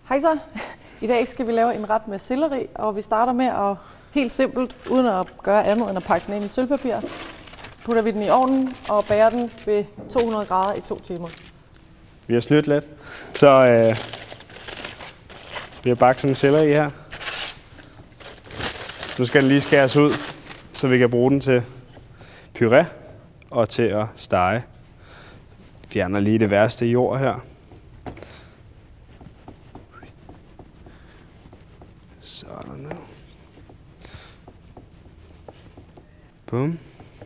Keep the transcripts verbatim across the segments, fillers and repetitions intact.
Hej så. I dag skal vi lave en ret med selleri, og vi starter med at helt simpelt, uden at gøre andet end at pakke den ind i sølvpapir, putter vi den i ovnen og bager den ved to hundrede grader i to timer. Vi har snydt lidt, så øh, vi har bagt sådan en selleri her. Nu skal den lige skæres ud, så vi kan bruge den til puré og til at stege. Fjerner lige det værste jord her. Sådan der. Bum.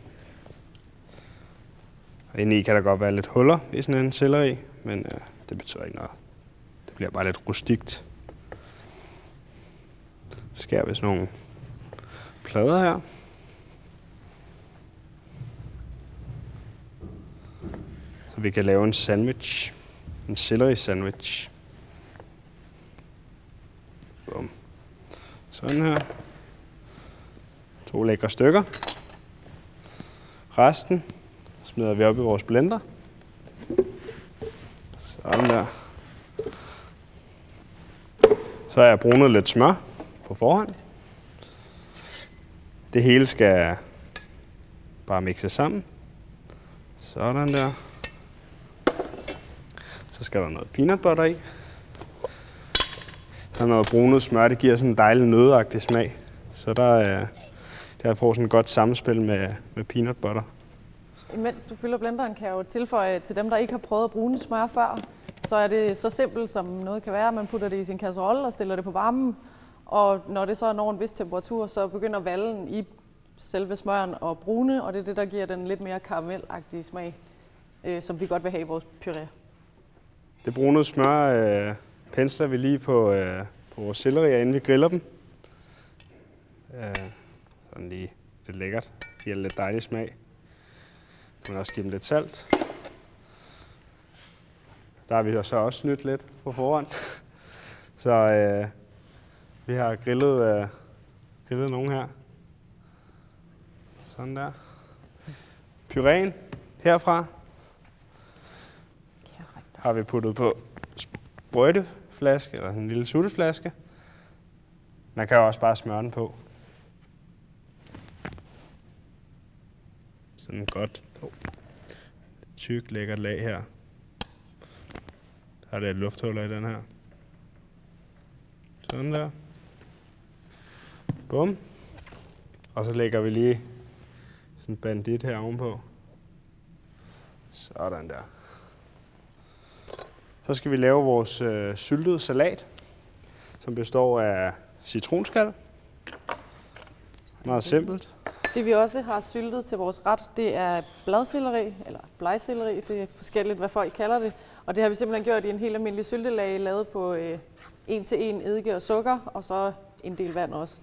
Og indeni kan der godt være lidt huller i sådan en selleri, men øh, det betyder ikke noget. Det bliver bare lidt rustikt. Så skærer vi sådan nogle plader her. Så vi kan lave en sandwich. En selleri sandwich. Bum. Sådan her. To lækre stykker. Resten smider vi op i vores blender. Sådan der. Så har jeg brunet lidt smør på forhånd. Det hele skal bare mixe sammen. Sådan der. Så skal der noget peanut butter i. Så noget brunet smør, det giver sådan en dejlig nøddeagtig smag. Så der, der får sådan et godt samspil med, med peanut butter. Imens du fylder blenderen, kan jeg jo tilføje til dem, der ikke har prøvet at bruge smør før, så er det så simpelt som noget kan være. Man putter det i sin kasserolle og stiller det på varmen, og når det så når en vis temperatur, så begynder vallen i selve smøren at brune, og det er det, der giver den lidt mere karamelagtige smag, øh, som vi godt vil have i vores puré. Det brunede smør øh, pensler vi lige på, øh, på vores sellerier, inden vi griller dem. Øh, sådan lige lidt lækkert. Giver lidt dejlig smag. Man kan også give dem lidt salt. Der har vi jo så også snydt lidt på forhånd. Så øh, vi har grillet, øh, grillet nogle her. Sådan der. Puréen herfra har vi puttet på sprøjteflaske, eller en lille sutteflaske. Man kan jo også bare smøre den på. Sådan godt. Oh. Tyk, lækkert lag her. Der er lidt lufthuller i den her. Sådan der. Bum. Og så lægger vi lige sådan en bandit her ovenpå. Sådan der. Så skal vi lave vores øh, syltede salat, som består af citronskal. Meget simpelt. Det vi også har syltet til vores ret, det er bladselleri, eller blegselleri. Det er forskelligt, hvad folk kalder det. Og det har vi simpelthen gjort i en helt almindelig syltelag, lavet på øh, en til en eddike og sukker, og så en del vand også.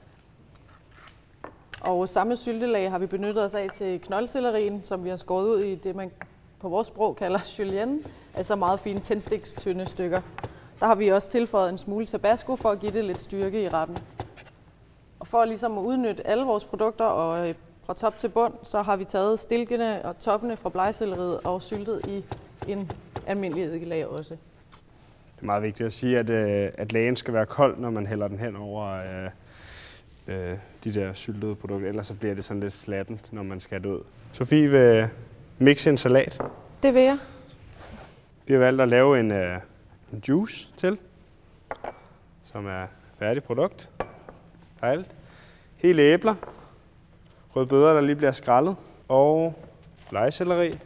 Og samme syltelag har vi benyttet os af til knoldsellerien, som vi har skåret ud i det, man på vores sprog kalder julienne, altså meget fine tændstikstynde stykker. Der har vi også tilføjet en smule tabasco for at give det lidt styrke i retten. Og for ligesom at udnytte alle vores produkter og fra top til bund, så har vi taget stilkene og toppene fra blegselleriet og syltet i en almindelig eddikelag også. Det er meget vigtigt at sige, at, at lagen skal være kold, når man hælder den hen over øh, øh, de der syltede produkter. Ellers så bliver det sådan lidt slattent, når man skal det ud. Sofie vil mixe en salat. Det vil jeg. Vi har valgt at lave en, øh, en juice til, som er færdigt produkt. Dejligt. Hele æbler, rødbeder, der lige bliver skrællet, og blegselleri.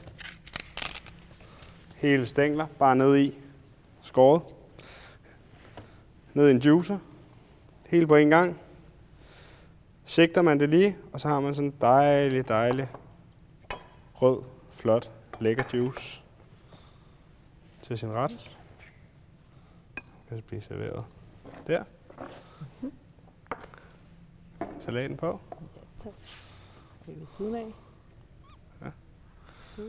Hele stængler, bare ned i, skåret. Ned i en juicer. Hele på en gang. Sigter man det lige, og så har man sådan en dejlig, dejlig, rød, flot, lækker juice til sin ret. Kan så blive serveret der. Mm-hmm. Salaten på. Ja, tak. Det er ved siden af. Ja. Så.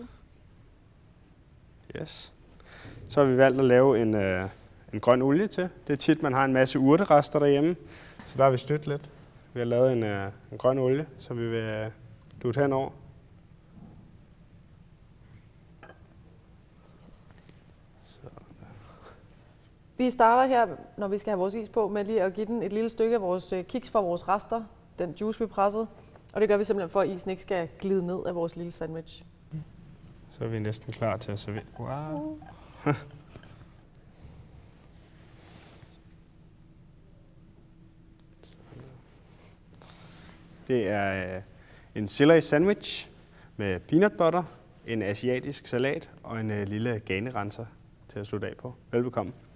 Yes. Så har vi valgt at lave en, øh, en grøn olie til. Det er tit, man har en masse urterester derhjemme, så der har vi stødt lidt. Vi har lavet en, øh, en grøn olie, som vi vil øh, dutte henover. Vi starter her, når vi skal have vores is på, med lige at give den et lille stykke af vores kiks fra vores rester, den juice vi pressede. Og det gør vi simpelthen for, at isen ikke skal glide ned af vores lille sandwich. Så er vi næsten klar til at servere. Wow. Det er en celery sandwich med peanut butter, en asiatisk salat og en lille ganerenser til at slutte af på. Velbekomme.